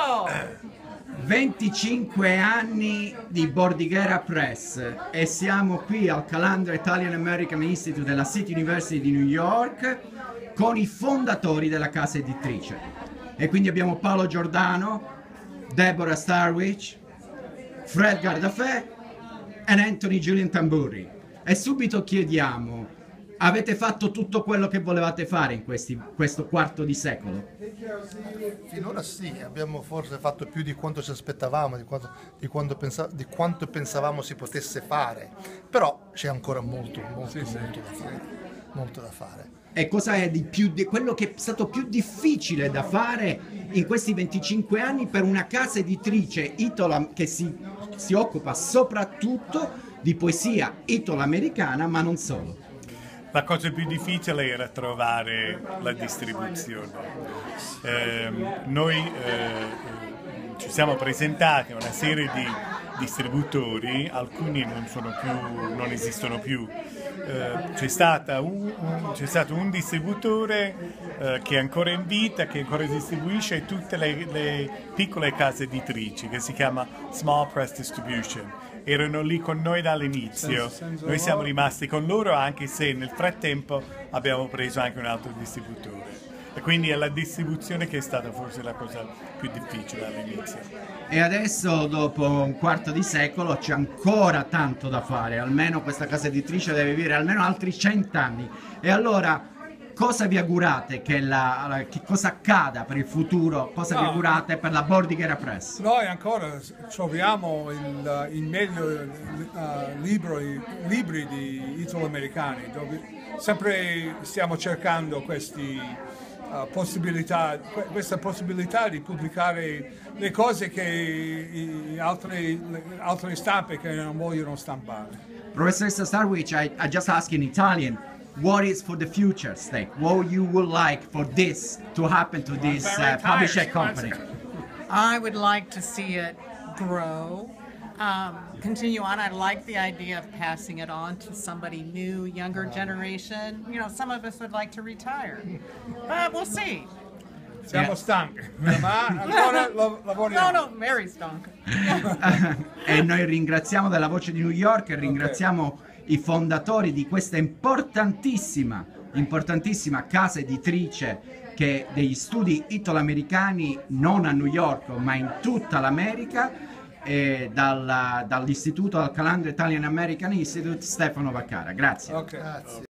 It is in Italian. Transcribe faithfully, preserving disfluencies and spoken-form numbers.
venticinque anni di Bordighera Press e siamo qui al Calandra Italian American Institute della City University di New York con i fondatori della casa editrice. E quindi abbiamo Paolo Giordano, Deborah Starwich, Fred Gardafè e Anthony Julian Tamburri. E subito chiediamo: avete fatto tutto quello che volevate fare in questi, questo quarto di secolo? Finora sì, abbiamo forse fatto più di quanto ci aspettavamo, di quanto, di quanto, pensa, di quanto pensavamo si potesse fare, però c'è ancora molto, molto, sì, molto, sì. Da fare, molto da fare. E cosa è di più, di quello che è stato più difficile da fare in questi venticinque anni per una casa editrice italo che si, si occupa soprattutto di poesia italo-americana, ma non solo? La cosa più difficile era trovare la distribuzione. Eh, noi eh, ci siamo presentati a una serie di distributori, alcuni non, sono più, non esistono più. Eh, c'è, stata un, un, c'è stato un distributore eh, che è ancora in vita, che ancora distribuisce tutte le, le piccole case editrici, che si chiama Small Press Distribution. Erano lì con noi dall'inizio, noi siamo rimasti con loro anche se nel frattempo abbiamo preso anche un altro distributore. E quindi è la distribuzione che è stata forse la cosa più difficile all'inizio. E adesso, dopo un quarto di secolo, c'è ancora tanto da fare, almeno questa casa editrice deve vivere almeno altri cent'anni. E allora, cosa vi augurate che, la, che cosa accada per il futuro? Cosa no, vi augurate per la Bordighera Press? Noi ancora troviamo il, il meglio uh, libro, i libri di italo-americani, dove sempre stiamo cercando questi Uh, possibilità, questa possibilità di pubblicare le cose che i, altri, le, altre stampe che non vogliono stampare. Professor Starwich, I, I just ask in Italian, what is for the future stake? What you would like for this to happen to this uh, publishing company? I would like to see it grow. Um, continue on. I like the idea of passing it on to somebody new, younger generation. You know, some of us would like to retire, but we'll see. Siamo stanchi, ma ancora lavoriamo. No, no, very stanchi. E noi ringraziamo della Voce di New York e ringraziamo okay. i fondatori di questa importantissima, importantissima casa editrice che degli studi italo-americani non a New York ma in tutta l'America. E dal, dall'istituto al Calandra Italian American Institute, Stefano Vaccara. Grazie. Okay. Grazie.